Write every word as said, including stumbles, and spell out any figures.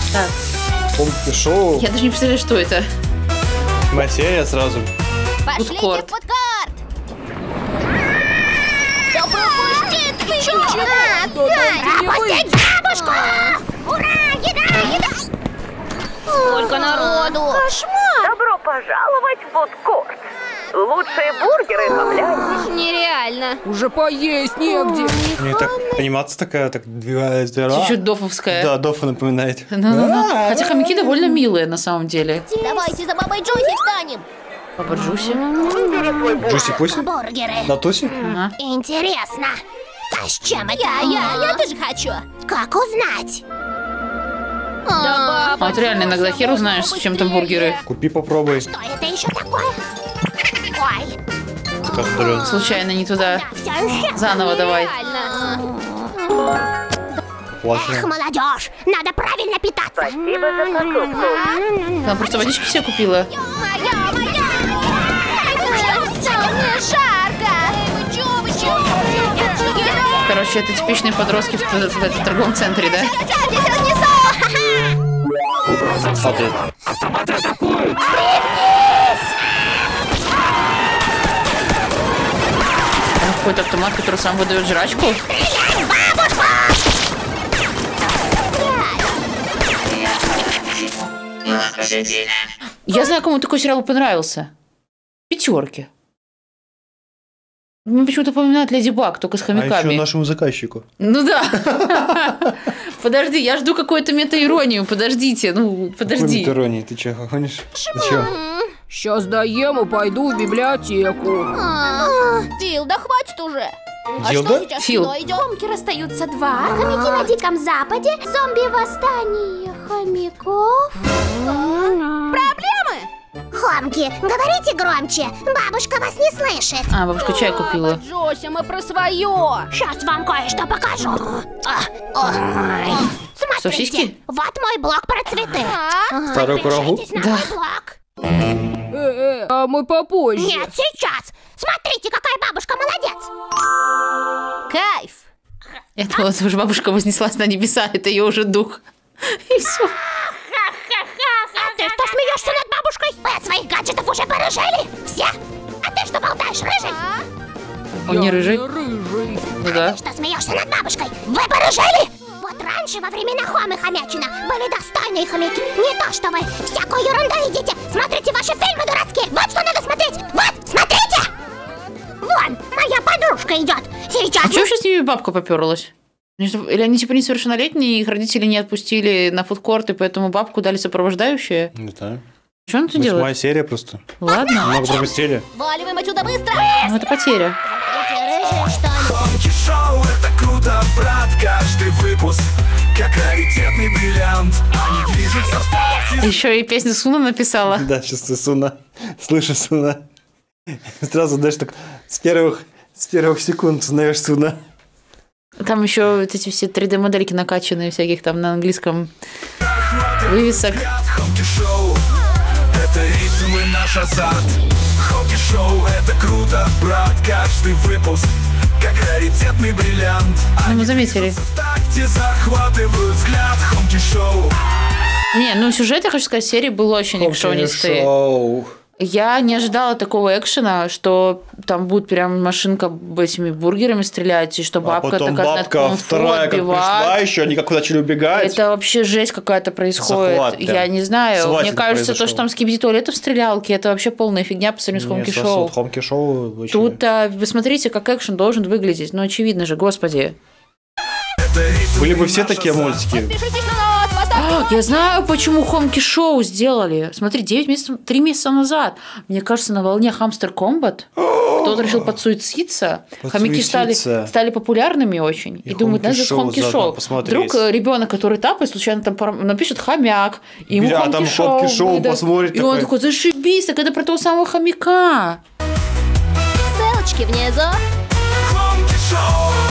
Так. Хомки шоу. Я даже не представляю, что это. Моя серия сразу. Пошлите в Фудкорт. фудкорт! Да пропустит! Ты чё? Пропустить бабушку! Ура! Еда! Еда! Сколько народу! Кошмар! Добро пожаловать в фудкорт. Лучшие бургеры хамляют. Нереально. Уже поесть негде. У нее так анимация такая, так двигается. Чуть-чуть дофовская. Да, Дофа напоминает. Ну-ну-ну. Хотя хомяки довольно милые на самом деле. Давайте за бабой Джуси встанем. Папа Джуси. Джуси Пуси? Бургеры. Да, Туси? Ага. Интересно. А с чем это? Я, я, я тоже хочу. Как узнать? Да, А вот реально иногда хер узнаешь, с чем там бургеры. Купи, попробуй. Что это еще такое? Ой. Как дрон. Случайно не туда. Да, все исчезло. Заново давай. Эх, Плохо. молодежь, надо правильно питаться. Спасибо за покупку. Она просто водички себе купила. Моя, моя! Мне жарко! Вы чё, вы чё? Короче, это типичные подростки в, в, в этом торговом центре, да? Я тебя снесу! Смотри. Там какой-то автомат, который сам выдает жрачку. Я знаю, кому такой сериал понравился. Пятерки. Мне почему-то напоминает Леди Баг, только с А хомяками. еще нашему заказчику. Ну да. Подожди, я жду какую-то метаиронию. Подождите, ну, подожди. Какой иронии? Ты че, гонишь? Ты че? Сейчас доем и пойду в библиотеку. Фил, да хватит уже! А Дилда? что сейчас Фил. кино идет? Хомки расстаются два. Хомяки на Диком Западе. Зомби-восстание хомяков. Проблемы? Хомки, говорите громче. Бабушка вас не слышит. А, бабушка чай купила. Джоси, мы про свое. Сейчас вам кое-что покажу. А, ой. Что, Смотрите, сиськи? вот мой блог про цветы. А? Второй курагу? Подпишитесь на Да. мой блог. Э-э, а мы попозже. Нет, сейчас. Смотрите, какая бабушка молодец. Кайф. Я думала, что уже бабушка вознеслась на небеса, это ее уже дух. И все. А ты что смеешься над бабушкой? Вы от своих гаджетов уже порыжели? Все? А ты что болтаешь, рыжий? Он не Я рыжий? не рыжий. Ну да. Ты что смеешься над бабушкой? Вы порыжели? Вот раньше, во времена Хомы Хомячина, были достойные хомяки. Не то, что вы всякую ерунду едите. Смотрите ваши фильмы дурацкие. Вот что надо смотреть. Вот, смотрите! Вон, моя подружка идет. Сейчас... А чего сейчас с ними бабка поперлась? Или они типа несовершеннолетние, и их родители не отпустили на фудкорт, и поэтому бабку дали сопровождающие? Не знаю. Что он тут Восьмая делает? серия просто. Ладно, Много пропустили. Валиваем отсюда быстро. ну это потеря. Смотрите, рыжий, что ли? Хомки шоу, это круто, брат. Каждый выпуск как раритетный бриллиант. Они движутся в такт. Еще и песню Суна написала. Да, сейчас ты Суна. Слышишь Суна. Сразу, знаешь, так с первых, с первых секунд узнаешь Суна. Там еще вот эти все три дэ-модельки накачанные всяких там на английском вывесок. Хомки шоу, это ритм и наш азарт. Хомки шоу, это круто, брат. Каждый выпуск как раритетный бриллиант. Ну, мы заметили. В такте захватывают взгляд. Хомки шоу. Не, ну сюжет, я хочу сказать, серии был очень экшонистый. Шоу. Я не ожидала такого экшена, что там будет прям машинка этими бургерами стрелять, и что А бабка потом такая бабка начинает вторая, как отбивать. пришла еще, они как начали убегать. Это вообще жесть какая-то происходит. Захват прям. Я не знаю. Схватит Мне кажется, произошел. то, что там скибиди туалеты в стрелялке, это вообще полная фигня по сравнению с Хомки Шоу. Хомки шоу очень... Тут, а, вы смотрите, как экшен должен выглядеть. Ну, очевидно же, господи. Это ритм Были и бы все наш такие азарт. мультики. Подпишитесь на нас, поставьте. Я знаю, почему Хомки Шоу сделали. Смотри, девять месяцев, три месяца назад. Мне кажется, на волне Хамстер Комбат кто-то решил подсуетиться. Хомяки стали, Подсуетиться. стали популярными очень. И, И думают, Хомки надо Шоу Хомки заодно Шоу. посмотреть. Вдруг ребенок, который тапает, случайно там пор- напишет хомяк. И ему Бля, Хомки там Шоу Хомки Шоу выдаст. посмотрит И он такой. такой, зашибись, так это про того самого хомяка. Ссылочки внизу. Хомки шоу.